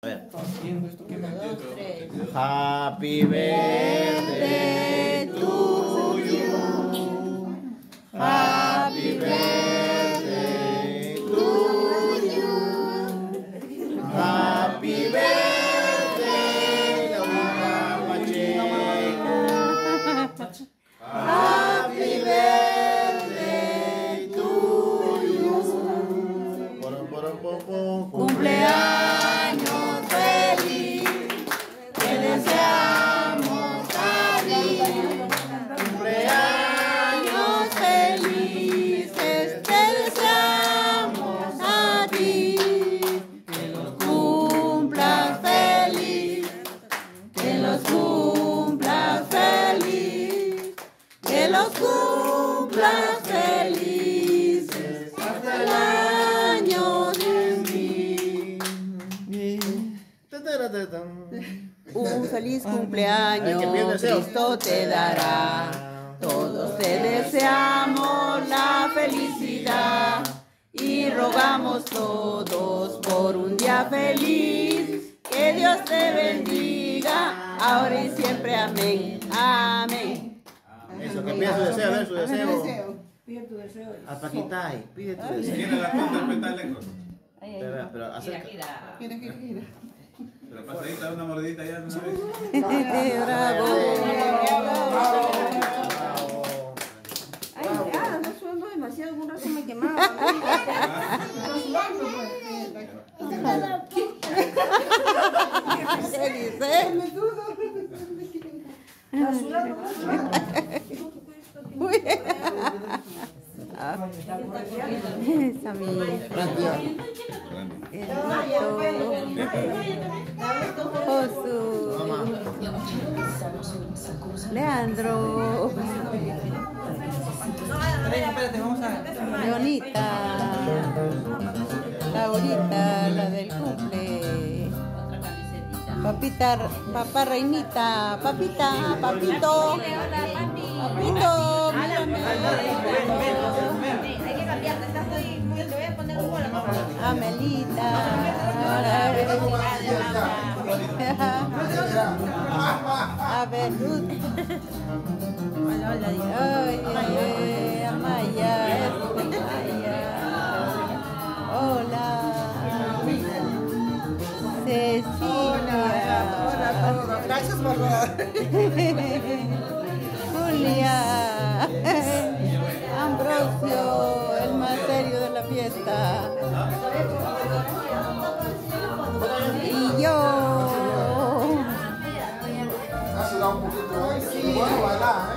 ver. Uno, dos, tres. Happy birthday to you. Happy birthday to you. Happy birthday, Laura Pacheco. Happy birthday to you. Cumpleaños feliz, te deseamos a ti. Cumpleaños felices, te deseamos a ti. Que los cumplas feliz, que los cumplas feliz, que los cumplas felices hasta el año 10.000. Un feliz cumpleaños Cristo te dará. Todos te deseamos la felicidad y rogamos todos por un día feliz. Que Dios te bendiga ahora y siempre. Amén. Amén. Eso, que pida su deseo, a ver su deseo. Pide tu deseo. A Paquitay, pide tu deseo. ¿Tiene la punta del petal lejos? Pero acerca. Gira. Pero pasadita, una mordidita ya de una vez. Bravo. Bravo. Ay, ya, no sueno demasiado, un rato me quemaba. ¿Qué dice? Muy bien. Esa Josu, Leandro, Leonita, Laurita, la del cumple, papita, papá Reinita, papita, papito, papito, mírame. Hay que cambiarte, estoy muy, te voy a poner un gol a mamá. Amelita, a ver, Ruth. Ay, Amaya, hola, Cecilia, Gracias por favor. Julia, Ambrosio, el más serio de la fiesta, y yo. Ha sudado un poquito, bueno, bailar,